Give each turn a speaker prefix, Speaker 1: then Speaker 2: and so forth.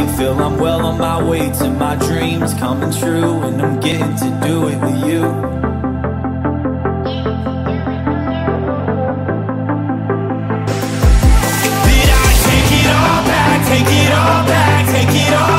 Speaker 1: awake, feel I'm well on my way to my dreams coming true, and I'm getting to do it with you. Did I take it all back, take it all back, take it all